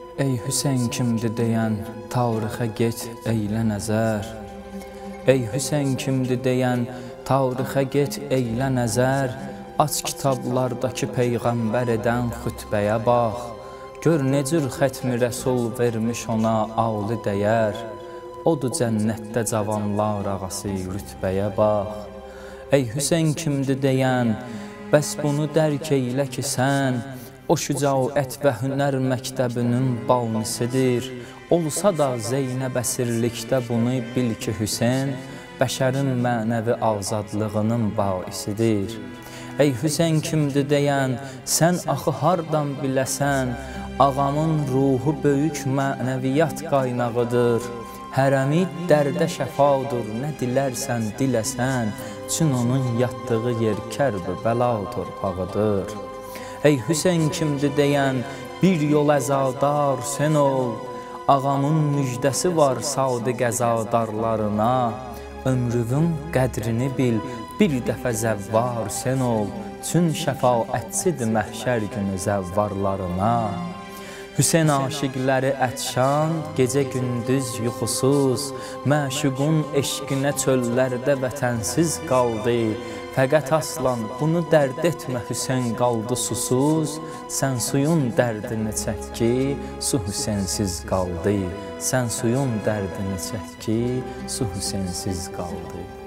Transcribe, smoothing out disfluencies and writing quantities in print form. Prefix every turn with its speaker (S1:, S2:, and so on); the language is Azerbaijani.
S1: Ey Hüseyn kimdir deyən, tarixə get eylə nəzər. Ey Hüseyn kimdir deyən, tarixə get eylə nəzər. Aç kitablardakı peyğəmbər edən xütbəyə bax. Gör necür xətmi rəsul vermiş ona ağlı dəyər. Odur cənnətdə cavanlar ağası rütbəyə bax. Ey Hüseyn kimdir deyən, bəs bunu dərk eylə ki sən, o şücaət və hünər məktəbinin balnisidir. Olsa da Zeynəb əsirlikdə bunu bil ki Hüseyn, bəşərin mənəvi azadlığının baisidir. Ey Hüseyn kimdir deyən, sən axı hardan biləsən, ağamın ruhu böyük mənəviyyat qaynağıdır. Hərəmi dərdə şəfadır, nə dilərsən diləsən, çün onun yatdığı yer kərb bəla torpağıdır. Ey Hüseyn kimdir deyən, bir yol əzadar sən ol. Ağamın müjdəsi var sadiq əzadarlarına. Ömrünün qədrini bil, bir dəfə zəvvar sən ol. Çün şəfaətçidir məhşər günü zəvvarlarına. Hüseyn aşiqləri ətşan, gecə gündüz yuxusuz. Məşuqun eşqinə çöllərdə vətənsiz qaldı. Fəqət aslan bunu dərd etmə Hüseyn qaldı susuz. Sən suyun dərdini çək ki, su Hüseynsiz qaldı. Sən suyun dərdini çək ki, su Hüseynsiz qaldı.